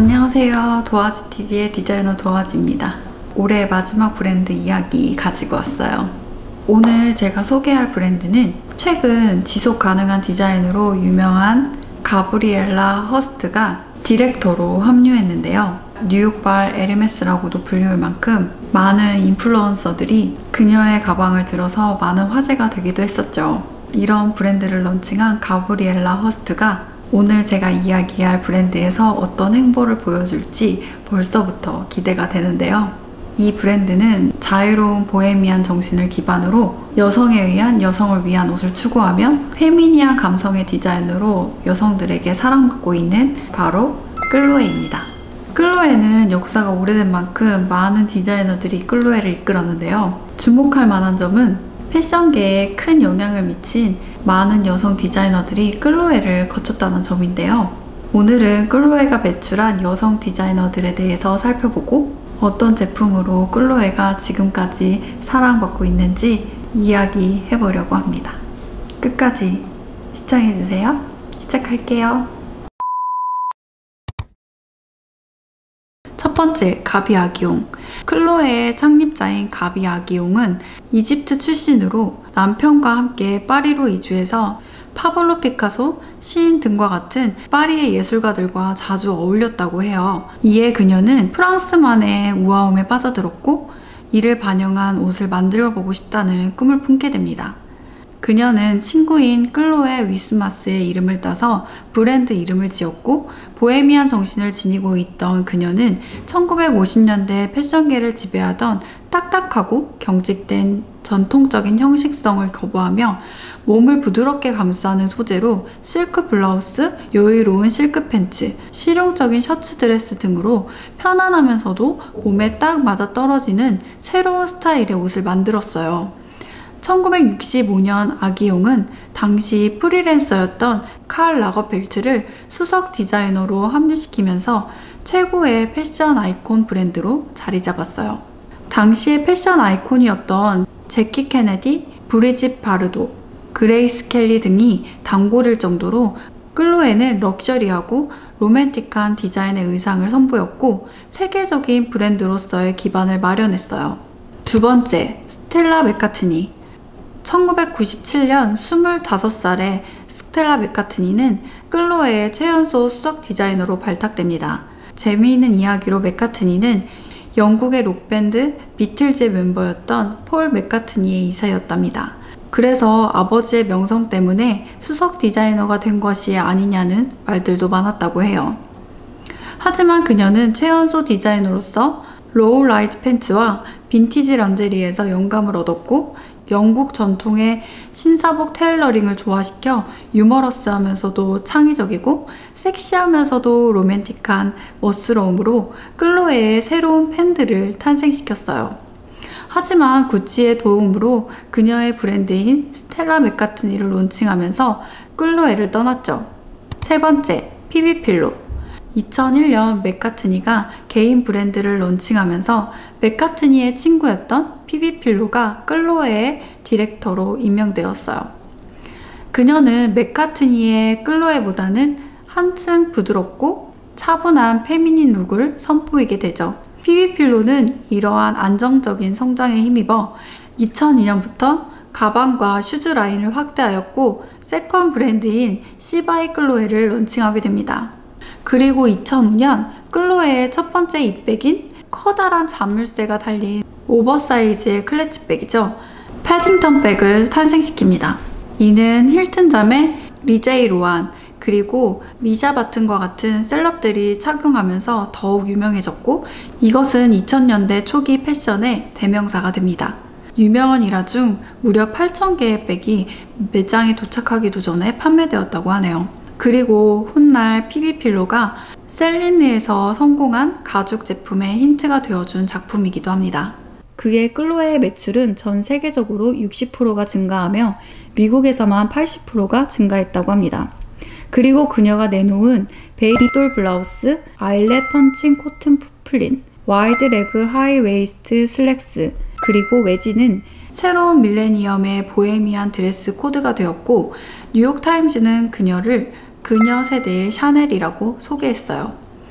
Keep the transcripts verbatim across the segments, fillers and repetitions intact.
안녕하세요. 도화지티비의 디자이너 도화지입니다. 올해 마지막 브랜드 이야기 가지고 왔어요. 오늘 제가 소개할 브랜드는 최근 지속 가능한 디자인으로 유명한 가브리엘라 허스트가 디렉터로 합류했는데요. 뉴욕발 에르메스라고도 불릴 만큼 많은 인플루언서들이 그녀의 가방을 들어서 많은 화제가 되기도 했었죠. 이런 브랜드를 런칭한 가브리엘라 허스트가 오늘 제가 이야기할 브랜드에서 어떤 행보를 보여줄지 벌써부터 기대가 되는데요. 이 브랜드는 자유로운 보헤미안 정신을 기반으로 여성에 의한 여성을 위한 옷을 추구하며 페미니한 감성의 디자인으로 여성들에게 사랑받고 있는 바로 클로에입니다. 클로에는 역사가 오래된 만큼 많은 디자이너들이 클로에를 이끌었는데요. 주목할 만한 점은 패션계에 큰 영향을 미친 많은 여성 디자이너들이 클로에를 거쳤다는 점인데요. 오늘은 클로에가 배출한 여성 디자이너들에 대해서 살펴보고 어떤 제품으로 클로에가 지금까지 사랑받고 있는지 이야기해보려고 합니다. 끝까지 시청해주세요. 시작할게요. 첫 번째, 가비 아기용. 클로에의 창립자인 가비 아기용은 이집트 출신으로 남편과 함께 파리로 이주해서 파블로 피카소, 시인 등과 같은 파리의 예술가들과 자주 어울렸다고 해요. 이에 그녀는 프랑스만의 우아함에 빠져들었고 이를 반영한 옷을 만들어 보고 싶다는 꿈을 품게 됩니다. 그녀는 친구인 클로에 위스마스의 이름을 따서 브랜드 이름을 지었고 보헤미안 정신을 지니고 있던 그녀는 천구백오십 년대 패션계를 지배하던 딱딱하고 경직된 전통적인 형식성을 거부하며 몸을 부드럽게 감싸는 소재로 실크 블라우스, 여유로운 실크 팬츠, 실용적인 셔츠 드레스 등으로 편안하면서도 몸에 딱 맞아 떨어지는 새로운 스타일의 옷을 만들었어요. 천구백육십오 년 아기용은 당시 프리랜서였던 칼 라거펠트를 수석 디자이너로 합류시키면서 최고의 패션 아이콘 브랜드로 자리 잡았어요. 당시의 패션 아이콘이었던 제키 케네디, 브리짓 바르도, 그레이스 켈리 등이 단골일 정도로 클로에는 럭셔리하고 로맨틱한 디자인의 의상을 선보였고 세계적인 브랜드로서의 기반을 마련했어요. 두 번째, 스텔라 맥카트니. 천구백구십칠 년 스물다섯 살의 스텔라 맥카트니는 클로에의 최연소 수석 디자이너로 발탁됩니다. 재미있는 이야기로 맥카트니는 영국의 록밴드 비틀즈의 멤버였던 폴 맥카트니의 이사였답니다. 그래서 아버지의 명성 때문에 수석 디자이너가 된 것이 아니냐는 말들도 많았다고 해요. 하지만 그녀는 최연소 디자이너로서 로우 라이즈 팬츠와 빈티지 런제리에서 영감을 얻었고 영국 전통의 신사복 테일러링을 조화시켜 유머러스하면서도 창의적이고 섹시하면서도 로맨틱한 멋스러움으로 클로에의 새로운 팬들을 탄생시켰어요. 하지만 구찌의 도움으로 그녀의 브랜드인 스텔라 맥카트니를 론칭하면서 클로에를 떠났죠. 세 번째, 피비필로. 이천일 년 맥카트니가 개인 브랜드를 론칭하면서 맥카트니의 친구였던 피비필로가 클로에의 디렉터로 임명되었어요. 그녀는 맥카트니의 클로에보다는 한층 부드럽고 차분한 페미닌 룩을 선보이게 되죠. 피비필로는 이러한 안정적인 성장에 힘입어 이천이 년부터 가방과 슈즈 라인을 확대하였고 세컨 브랜드인 시바이 클로에를 론칭하게 됩니다. 그리고 이천오 년 클로에의 첫 번째 입백인 커다란 자물쇠가 달린 오버사이즈의 클래치백이죠. 패딩턴 백을 탄생시킵니다. 이는 힐튼잠의 리제이 로안 그리고 미샤 바튼과 같은 셀럽들이 착용하면서 더욱 유명해졌고 이것은 이천 년대 초기 패션의 대명사가 됩니다. 유명한 일화 중 무려 팔천 개의 백이 매장에 도착하기도 전에 판매되었다고 하네요. 그리고 훗날 피비필로가 셀린느에서 성공한 가죽 제품의 힌트가 되어준 작품이기도 합니다. 그의 클로에의 매출은 전 세계적으로 육십 퍼센트가 증가하며 미국에서만 팔십 퍼센트가 증가했다고 합니다. 그리고 그녀가 내놓은 베이비돌 블라우스, 아일렛 펀칭 코튼 풀린, 와이드 레그 하이 웨이스트 슬랙스, 그리고 외지는 새로운 밀레니엄의 보헤미안 드레스 코드가 되었고 뉴욕타임즈는 그녀를 그녀 세대의 샤넬이라고 소개했어요.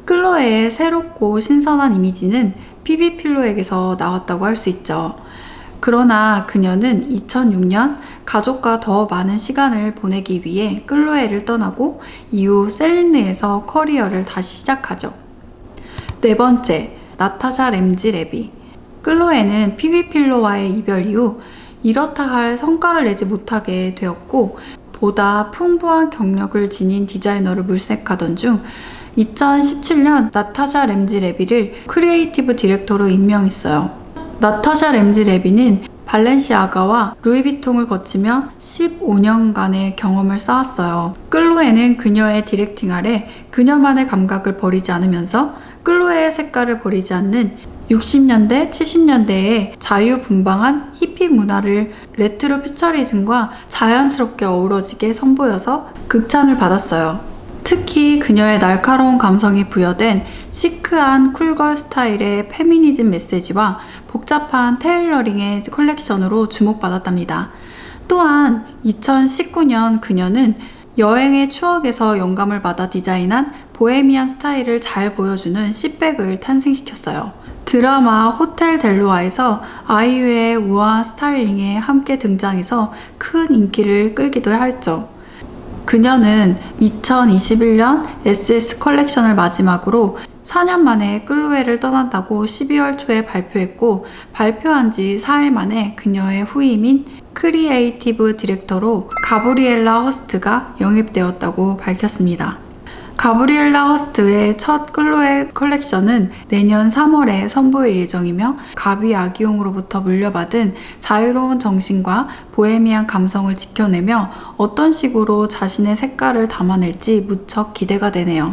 클로에의 새롭고 신선한 이미지는 피비필로에게서 나왔다고 할 수 있죠. 그러나 그녀는 이천육 년 가족과 더 많은 시간을 보내기 위해 클로에를 떠나고 이후 셀린느에서 커리어를 다시 시작하죠. 네 번째, 나타샤 램지 레비. 클로에는 피비필로와의 이별 이후 이렇다 할 성과를 내지 못하게 되었고 보다 풍부한 경력을 지닌 디자이너를 물색하던 중 이천십칠 년 나타샤 램지 레비를 크리에이티브 디렉터로 임명했어요. 나타샤 램지 레비는 발렌시아가와 루이비통을 거치며 십오 년간의 경험을 쌓았어요. 클로에는 그녀의 디렉팅 아래 그녀만의 감각을 버리지 않으면서 클로에의 색깔을 버리지 않는 육십 년대, 칠십 년대의 자유분방한 히피 문화를 레트로 퓨처리즘과 자연스럽게 어우러지게 선보여서 극찬을 받았어요. 특히 그녀의 날카로운 감성이 부여된 시크한 쿨걸 스타일의 페미니즘 메시지와 복잡한 테일러링의 컬렉션으로 주목받았답니다. 또한 이천십구 년 그녀는 여행의 추억에서 영감을 받아 디자인한 보헤미안 스타일을 잘 보여주는 C백을 탄생시켰어요. 드라마 호텔 델로아에서 아이유의 우아한 스타일링에 함께 등장해서 큰 인기를 끌기도 했죠. 그녀는 이천이십일 년 에스에스 컬렉션을 마지막으로 사 년 만에 클로에를 떠난다고 십이월 초에 발표했고 발표한 지 사 일 만에 그녀의 후임인 크리에이티브 디렉터로 가브리엘라 허스트가 영입되었다고 밝혔습니다. 가브리엘라 허스트의 첫 클로에 컬렉션은 내년 삼월에 선보일 예정이며 가비 아기용으로부터 물려받은 자유로운 정신과 보헤미안 감성을 지켜내며 어떤 식으로 자신의 색깔을 담아낼지 무척 기대가 되네요.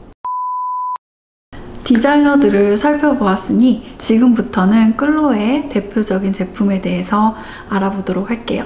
디자이너들을 살펴보았으니 지금부터는 클로에의 대표적인 제품에 대해서 알아보도록 할게요.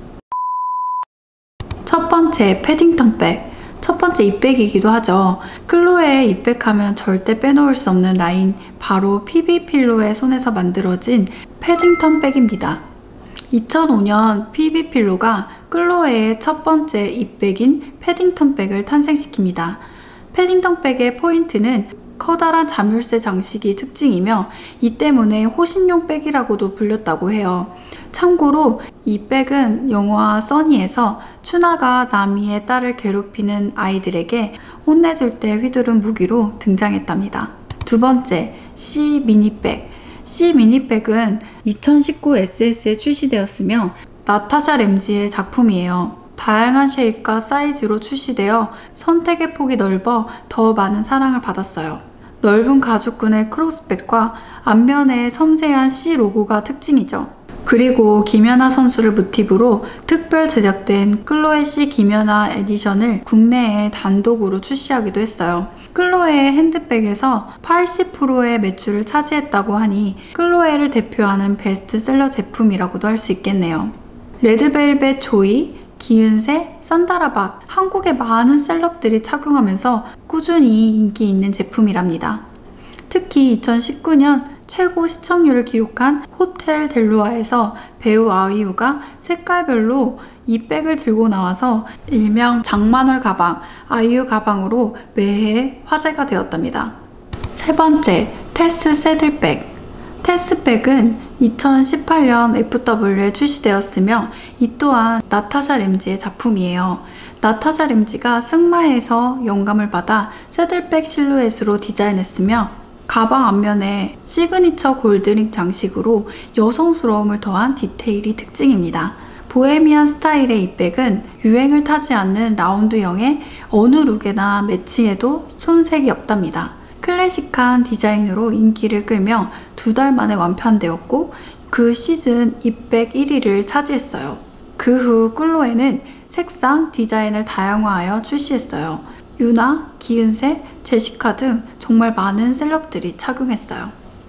첫 번째, 패딩턴 백. 첫 번째 잇백이기도 하죠. 클로에 잇백하면 절대 빼놓을 수 없는 라인, 바로 피비필로의 손에서 만들어진 패딩턴 백입니다. 이천오 년 피비필로가 클로에의 첫 번째 잇백인 패딩턴 백을 탄생시킵니다. 패딩턴 백의 포인트는 커다란 자물쇠 장식이 특징이며 이 때문에 호신용 백이라고도 불렸다고 해요. 참고로 이 백은 영화 써니에서 추나가 나미의 딸을 괴롭히는 아이들에게 혼내줄 때 휘두른 무기로 등장했답니다. 두 번째, C 미니백. C 미니백은 이천십구 에스에스에 출시되었으며 나타샤 램지의 작품이에요. 다양한 쉐입과 사이즈로 출시되어 선택의 폭이 넓어 더 많은 사랑을 받았어요. 넓은 가죽끈의 크로스백과 앞면에 섬세한 C 로고가 특징이죠. 그리고 김연아 선수를 모티브로 특별 제작된 클로에 C 김연아 에디션을 국내에 단독으로 출시하기도 했어요. 클로에의 핸드백에서 팔십 퍼센트의 매출을 차지했다고 하니 클로에를 대표하는 베스트셀러 제품이라고도 할 수 있겠네요. 레드벨벳 조이, 기은세, 산다라박, 한국의 많은 셀럽들이 착용하면서 꾸준히 인기 있는 제품이랍니다. 특히 이천십구 년 최고 시청률을 기록한 호텔 델로아에서 배우 아이유가 색깔별로 이 백을 들고 나와서 일명 장만월 가방, 아이유 가방으로 매해 화제가 되었답니다. 세 번째, 테스 새들백. 테스백은 이천십팔 년 에프더블유에 출시되었으며 이 또한 나타샤 램지의 작품이에요. 나타샤 램지가 승마에서 영감을 받아 새들백 실루엣으로 디자인했으며 가방 앞면에 시그니처 골드링 장식으로 여성스러움을 더한 디테일이 특징입니다. 보헤미안 스타일의 이 백은 유행을 타지 않는 라운드형의 어느 룩에나 매치해도 손색이 없답니다. 클래식한 디자인으로 인기를 끌며 두 달 만에 완판되었고 그 시즌 이 백 일 위를 차지했어요. 그 후 클로에는 색상, 디자인을 다양화하여 출시했어요. 유나, 기은세, 제시카 등 정말 많은 셀럽들이 착용했어요.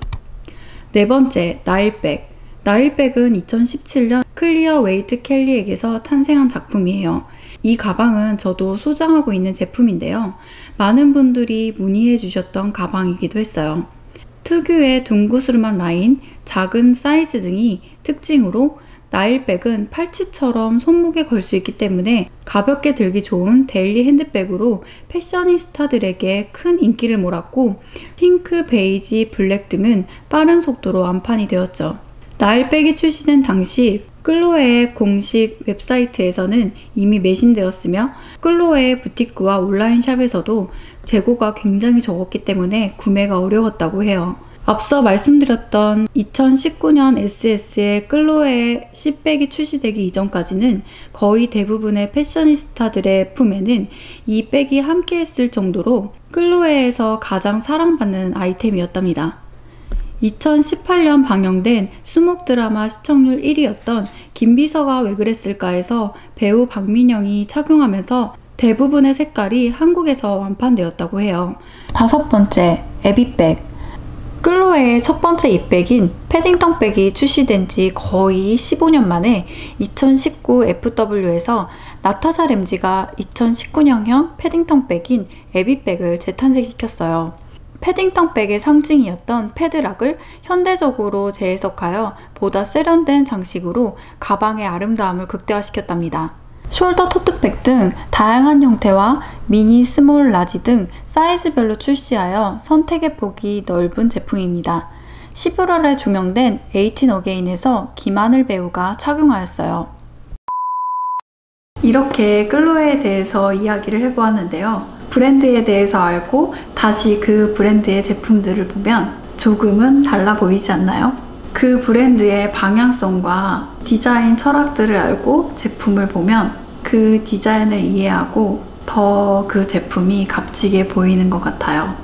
네 번째, 나일백. 나일백은 이천십칠 년 클리어 웨이트 켈리에게서 탄생한 작품이에요. 이 가방은 저도 소장하고 있는 제품인데요. 많은 분들이 문의해 주셨던 가방이기도 했어요. 특유의 둥그스름한 라인, 작은 사이즈 등이 특징으로 나일백은 팔찌처럼 손목에 걸 수 있기 때문에 가볍게 들기 좋은 데일리 핸드백으로 패셔니스타들에게 큰 인기를 몰았고 핑크, 베이지, 블랙 등은 빠른 속도로 완판이 되었죠. 나일백이 출시된 당시 클로에의 공식 웹사이트에서는 이미 매진되었으며 클로에의 부티크와 온라인 샵에서도 재고가 굉장히 적었기 때문에 구매가 어려웠다고 해요. 앞서 말씀드렸던 이천십구 년 에스에스의 클로에 십백이 출시되기 이전까지는 거의 대부분의 패셔니스타들의 품에는 이 백이 함께 했을 정도로 클로에에서 가장 사랑받는 아이템이었답니다. 이천십팔 년 방영된 수목 드라마 시청률 일 위였던 김비서가 왜 그랬을까에서 배우 박민영이 착용하면서 대부분의 색깔이 한국에서 완판되었다고 해요. 다섯 번째, 에비백. 클로에의 첫 번째 잇백인 패딩턴 백이 출시된 지 거의 십오 년 만에 이천십구 에프더블유에서 나타샤 램지가 이천십구 년형 패딩턴 백인 에비백을 재탄생시켰어요. 패딩턴 백의 상징이었던 패드락을 현대적으로 재해석하여 보다 세련된 장식으로 가방의 아름다움을 극대화시켰답니다. 숄더 토트백 등 다양한 형태와 미니, 스몰, 라지 등 사이즈별로 출시하여 선택의 폭이 넓은 제품입니다. 십일월에 종영된 에이틴 어게인에서 김하늘 배우가 착용하였어요. 이렇게 클로에에 대해서 이야기를 해보았는데요. 브랜드에 대해서 알고 다시 그 브랜드의 제품들을 보면 조금은 달라 보이지 않나요? 그 브랜드의 방향성과 디자인 철학들을 알고 제품을 보면 그 디자인을 이해하고 더 그 제품이 값지게 보이는 것 같아요.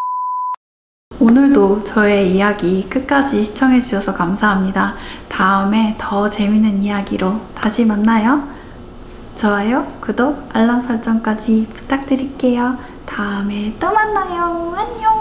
오늘도 저의 이야기 끝까지 시청해주셔서 감사합니다. 다음에 더 재밌는 이야기로 다시 만나요. 좋아요, 구독, 알람 설정까지 부탁드릴게요. 다음에 또 만나요. 안녕!